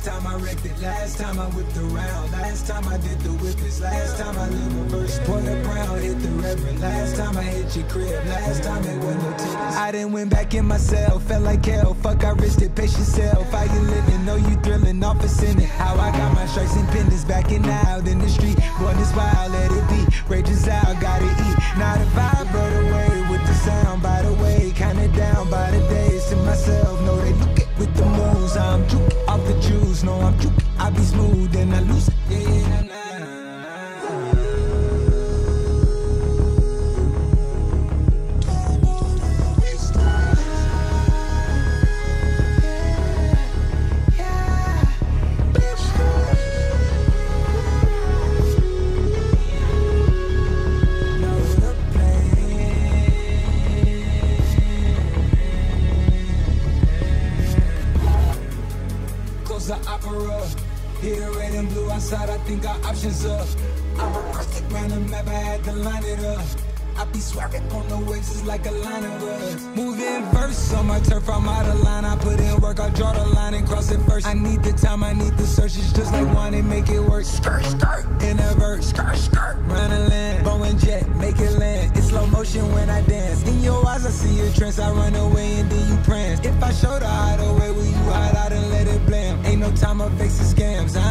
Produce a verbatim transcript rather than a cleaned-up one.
Last time I wrecked it, last time I whipped around, last time I did the whippets, last time I lived reverse. Porter Brown hit the reverend, last time I hit your crib, last time it wasn't no tickets. I done went back in myself, felt like hell, fuck I risked it, pace yourself. How you living, know you thrilling, office in it. How I got my stripes and pendants backing out in the street. Born this wild, let it be, rages out, gotta eat. Now the vibe brought away with the sound, by the way, kinda down by the days to myself. Know they look it with the moves, I'm juke off the juice, no I'm juke. I be smooth and I lose it, yeah, yeah, nah, nah. The opera, hit the red and blue outside, I think our options up. I reversed it round the map, I had to line it up. I be swerving on the waves, it's like a line of us. Moving verse on my turf, I'm out of line. I put in work, I draw the line and cross it first. I need the time, I need the search, it's just like one and make it work. Skirt, skirt, in a verse, skirt, skirt, run a land, Boeing jet, make it land. It's slow motion when I dance. In your eyes, I see your trance, I run away and then you prance. If I show the hideaway, will you hide out and let it blam? Ain't no time, I face the scams.